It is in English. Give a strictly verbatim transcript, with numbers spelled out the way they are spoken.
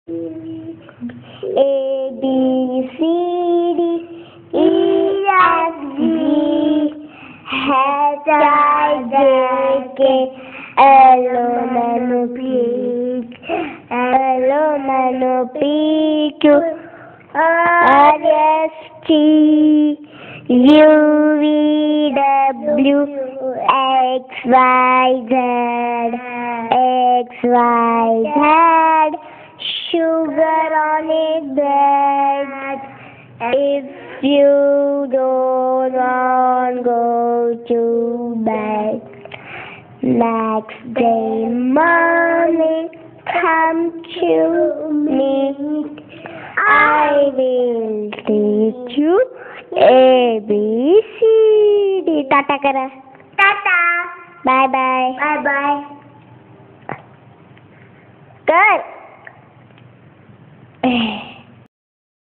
A B C D E F G H I J K L M N O P L M N O P Q R S T U V W X Y Z X Y Z Sugar on a bread. If you don't want go to bed, next day morning come to me. I will teach you A B C D. Tata kara. Tata. Bye bye. Bye bye. Good.